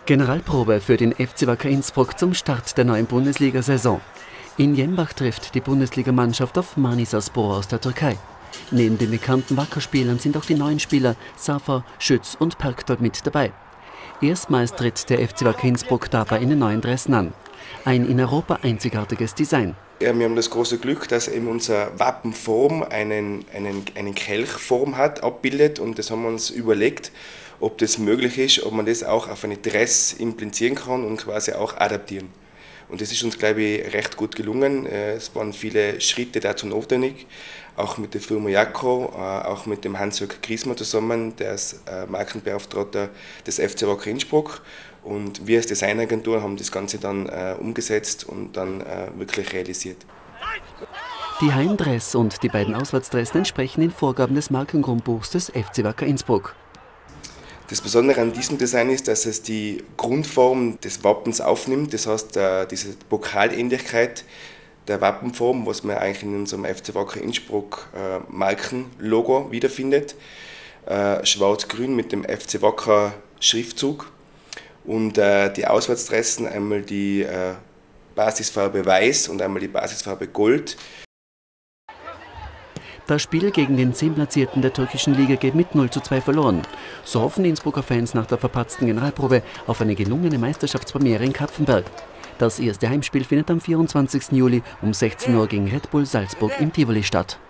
Generalprobe für den FC Wacker Innsbruck zum Start der neuen Bundesliga-Saison. In Jenbach trifft die Bundesligamannschaft auf Manisaspor aus der Türkei. Neben den bekannten Wacker-Spielern sind auch die neuen Spieler Safa, Schütz und Perkdorp mit dabei. Erstmals tritt der FC Wacker Innsbruck dabei in den neuen Dressen an. Ein in Europa einzigartiges Design. Ja, wir haben das große Glück, dass eben unsere Wappenform einen Kelchform hat, abbildet, und das haben wir uns überlegt, ob das möglich ist, ob man das auch auf eine Dress implizieren kann und quasi auch adaptieren. Und das ist uns, glaube ich, recht gut gelungen. Es waren viele Schritte dazu notwendig, auch mit der Firma Jakko, auch mit dem Hans-Jörg Griesmer zusammen, der ist Markenbeauftragter des FC Wacker Innsbruck. Und wir als Designagentur haben das Ganze dann umgesetzt und dann wirklich realisiert. Die Heimdress und die beiden Auswärtsdressen entsprechen den Vorgaben des Markengrundbuchs des FC Wacker Innsbruck. Das Besondere an diesem Design ist, dass es die Grundform des Wappens aufnimmt, das heißt diese Pokalähnlichkeit der Wappenform, was man eigentlich in unserem FC Wacker Innsbruck Markenlogo wiederfindet. Schwarz-grün mit dem FC Wacker Schriftzug, und die Auswärtsdressen einmal die Basisfarbe Weiß und einmal die Basisfarbe Gold. Das Spiel gegen den 10. Platzierten der türkischen Liga geht mit 0:2 verloren. So hoffen die Innsbrucker Fans nach der verpatzten Generalprobe auf eine gelungene Meisterschaftspremiere in Kapfenberg. Das erste Heimspiel findet am 24. Juli um 16 Uhr gegen Red Bull Salzburg im Tivoli statt.